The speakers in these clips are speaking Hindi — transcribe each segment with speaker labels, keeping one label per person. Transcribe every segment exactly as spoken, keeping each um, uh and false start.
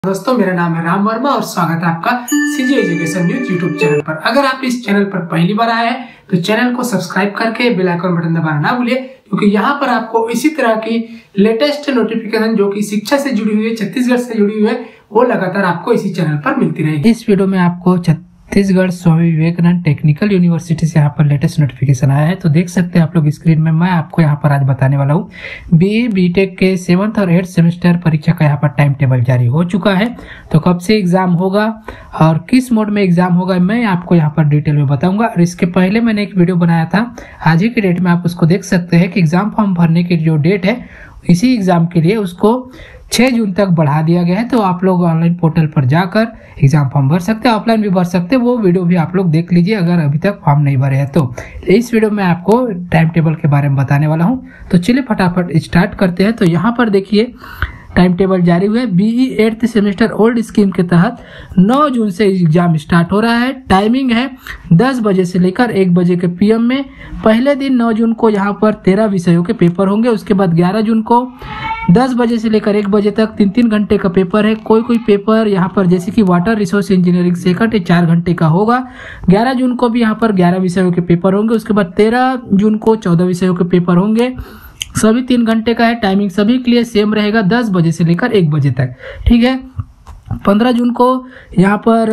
Speaker 1: दोस्तों, मेरा नाम है राम वर्मा और स्वागत है आपका CG education news YouTube channel पर। अगर आप इस चैनल पर पहली बार आए हैं तो चैनल को सब्सक्राइब करके बेल आइकन बटन दबाना ना भूलिए, क्योंकि यहाँ पर आपको इसी तरह की लेटेस्ट नोटिफिकेशन जो कि शिक्षा से जुड़ी हुई है, छत्तीसगढ़ से जुड़ी हुई है, वो लगातार आपको इसी चैनल पर मिलती रहेगी। इस वीडियो में आपको छत्तीसगढ़ स्वामी विवेकानंद टेक्निकल यूनिवर्सिटी से यहाँ पर लेटेस्ट नोटिफिकेशन आया है। तो देख सकते हैं आप लोग स्क्रीन में। मैं आपको यहाँ पर आज बताने वाला हूँ बीई बीटेक के सेवंथ और एट्थ सेमेस्टर परीक्षा का यहाँ पर टाइम टेबल जारी हो चुका है। तो कब से एग्जाम होगा और किस मोड में एग्जाम होगा मैं आपको यहाँ पर डिटेल में बताऊंगा। और इसके पहले मैंने एक वीडियो बनाया था, आज ही की डेट में आप उसको देख सकते हैं कि एग्जाम फॉर्म भरने की जो डेट है इसी एग्जाम के लिए उसको छह जून तक बढ़ा दिया गया है। तो आप लोग ऑनलाइन पोर्टल पर जाकर एग्जाम फॉर्म भर सकते हैं, ऑफलाइन भी भर सकते हैं। वो वीडियो भी आप लोग देख लीजिए अगर अभी तक फॉर्म नहीं भरे हैं तो। इस वीडियो में आपको टाइम टेबल के बारे में बताने वाला हूं। तो चलिए फटाफट स्टार्ट करते हैं। तो यहाँ पर देखिए टाइम टेबल जारी हुआ है। BE eighth semester old scheme के तहत नौ जून से एग्जाम स्टार्ट हो रहा है। टाइमिंग है दस बजे से लेकर एक बजे के पीएम में। पहले दिन नौ जून को यहाँ पर तेरह विषयों के पेपर होंगे। उसके बाद ग्यारह जून को दस बजे से लेकर एक बजे तक तीन तीन घंटे का पेपर है। कोई कोई पेपर यहाँ पर जैसे कि वाटर रिसोर्स इंजीनियरिंग सेकंड चार घंटे का होगा। ग्यारह जून को भी यहाँ पर ग्यारह विषयों के पेपर होंगे। उसके बाद तेरह जून को चौदह विषयों के पेपर होंगे, सभी तीन घंटे का है। टाइमिंग सभी के लिए सेम रहेगा, दस बजे से लेकर एक बजे तक, ठीक है। पंद्रह जून को यहाँ पर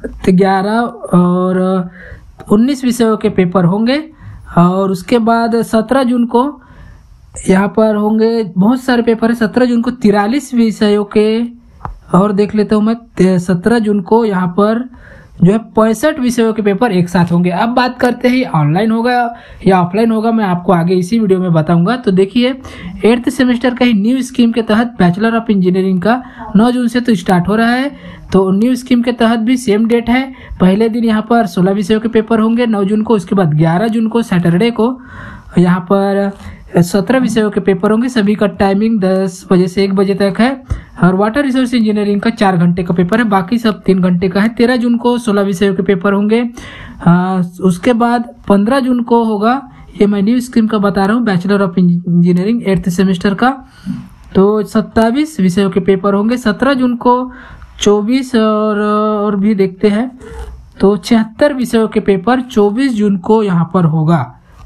Speaker 1: ग्यारह और उन्नीस विषयों के पेपर होंगे। और उसके बाद सत्रह जून को यहाँ पर होंगे बहुत सारे पेपर है। सत्रह जून को तिरालीस विषयों के, और देख लेता हूँ मैं, सत्रह जून को यहाँ पर जो है पैंसठ विषयों के पेपर एक साथ होंगे। अब बात करते हैं ऑनलाइन होगा या ऑफलाइन होगा, मैं आपको आगे इसी वीडियो में बताऊंगा। तो देखिए एट्थ सेमेस्टर का ही न्यू स्कीम के तहत बैचलर ऑफ इंजीनियरिंग का नौ जून से तो स्टार्ट हो रहा है। तो न्यू स्कीम के तहत भी सेम डेट है। पहले दिन यहाँ पर सोलह विषयों के पेपर होंगे नौ जून को। उसके बाद ग्यारह जून को सैटरडे को यहाँ पर सत्रह विषयों के पेपर होंगे। सभी का टाइमिंग दस बजे से एक बजे तक है। और वाटर रिसोर्स इंजीनियरिंग का चार घंटे का पेपर है, बाकी सब तीन घंटे का है। तेरह जून को सोलह विषयों के पेपर होंगे। आ, उसके बाद पंद्रह जून को होगा, ये मैं न्यू स्कीम का बता रहा हूँ, bachelor of engineering eighth semester का। तो सत्ताईस विषयों के पेपर होंगे। सत्रह जून को चौबीस और, और भी देखते हैं तो छिहत्तर विषयों के पेपर चौबीस जून को यहाँ पर होगा।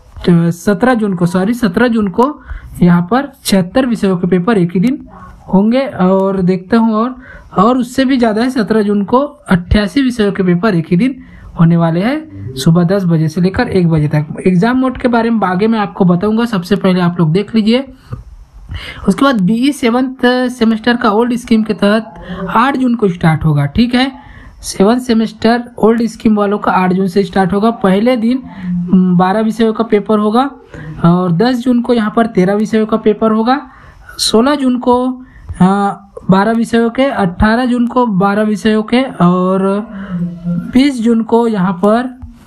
Speaker 1: सत्रह जून को सॉरी सत्रह जून को यहाँ पर छिहत्तर विषयों के पेपर एक ही दिन होंगे। और देखता हूँ और और उससे भी ज़्यादा है, सत्रह जून को अट्ठासी विषयों के पेपर एक ही दिन होने वाले हैं, सुबह दस बजे से लेकर एक बजे तक। एग्जाम मोड के बारे में आगे मैं आपको बताऊंगा, सबसे पहले आप लोग देख लीजिए। उसके बाद बीई सेवंथ सेमेस्टर का ओल्ड स्कीम के तहत आठ जून को स्टार्ट होगा, ठीक है। सेवंथ सेमेस्टर ओल्ड स्कीम वालों का आठ जून से स्टार्ट होगा। पहले दिन बारह विषयों का पेपर होगा और दस जून को यहाँ पर तेरह विषयों का पेपर होगा। सोलह जून को बारह विषयों के, अट्ठारह जून को बारह विषयों के और बीस जून को यहाँ पर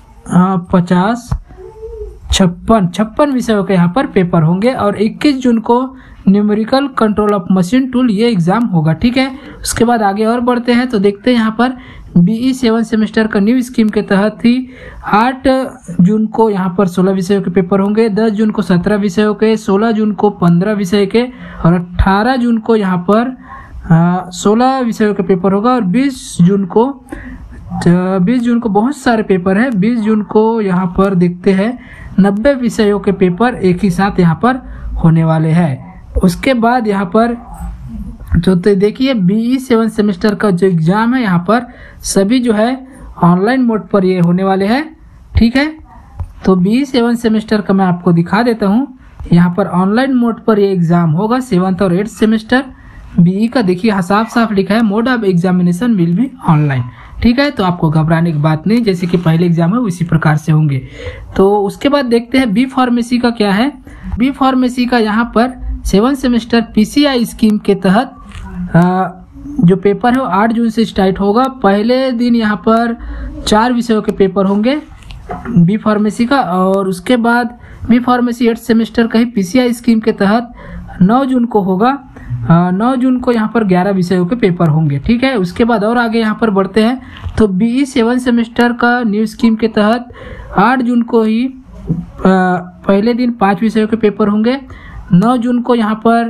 Speaker 1: पचास छप्पन छप्पन विषयों के यहाँ पर पेपर होंगे। और इक्कीस जून को numerical control of machine tool ये एग्जाम होगा, ठीक है। उसके बाद आगे और बढ़ते हैं तो देखते हैं यहाँ पर बीई सेवन सेमेस्टर का न्यू स्कीम के तहत ही आठ जून को यहाँ पर सोलह विषयों के पेपर होंगे। दस जून को सत्रह विषयों के, सोलह जून को पंद्रह विषय के और अट्ठारह जून को यहाँ पर सोलह विषयों के पेपर होगा। और बीस जून को बीस जून को बहुत सारे पेपर हैं। बीस जून को यहाँ पर देखते हैं नब्बे विषयों के पेपर एक ही साथ यहाँ पर होने वाले हैं। उसके बाद यहाँ पर तो, तो देखिए बीई सेवन सेमेस्टर का जो एग्जाम है यहाँ पर सभी जो है ऑनलाइन मोड पर ये होने वाले हैं, ठीक है। तो बीई सेवन सेमेस्टर का मैं आपको दिखा देता हूँ। यहाँ पर ऑनलाइन मोड पर ये एग्जाम होगा सेवंथ और एट्थ सेमेस्टर बीई का। देखिए साफ साफ लिखा है mode of examination will be online, ठीक है। तो आपको घबराने की बात नहीं, जैसे कि पहले एग्जाम है उसी प्रकार से होंगे। तो उसके बाद देखते हैं बी फार्मेसी का क्या है। बी फार्मेसी का यहाँ पर सेवन सेमेस्टर पीसीआई स्कीम के तहत आ, जो पेपर है वो आठ जून से स्टार्ट होगा। पहले दिन यहाँ पर चार विषयों के पेपर होंगे बी फार्मेसी का। और उसके बाद बी फार्मेसी एट्थ सेमेस्टर का ही पीसीआई स्कीम के तहत नौ जून को होगा। नौ जून को यहाँ पर ग्यारह विषयों के पेपर होंगे, ठीक है। उसके बाद और आगे यहाँ पर बढ़ते हैं तो बीई सेवन सेमेस्टर का न्यू स्कीम के तहत आठ जून को ही आ, पहले दिन पाँच विषयों के पेपर होंगे। नौ जून को यहाँ पर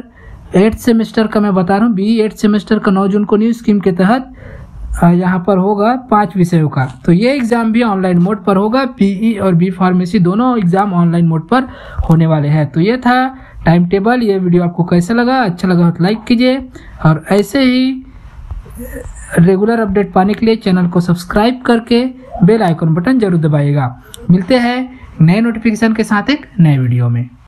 Speaker 1: एट्थ सेमेस्टर का मैं बता रहा हूँ, बी एट्थ सेमेस्टर का नौ जून को न्यू स्कीम के तहत यहाँ पर होगा पांच विषयों का। तो ये एग्ज़ाम भी ऑनलाइन मोड पर होगा। पीई और बी फार्मेसी दोनों एग्ज़ाम ऑनलाइन मोड पर होने वाले हैं। तो ये था टाइम टेबल। ये वीडियो आपको कैसा लगा? अच्छा लगा तो लाइक कीजिए और ऐसे ही रेगुलर अपडेट पाने के लिए चैनल को सब्सक्राइब करके बेल आइकन बटन जरूर दबाइएगा। मिलते हैं नए नोटिफिकेशन के साथ एक नए वीडियो में।